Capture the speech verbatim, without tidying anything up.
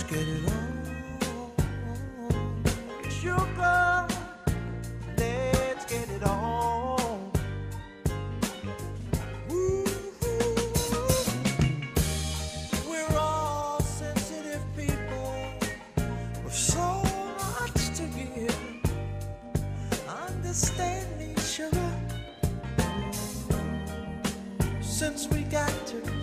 get it on. Sugar, let's get it on. Ooh, we're all sensitive people with so much to give. Understand me, sugar, since we got to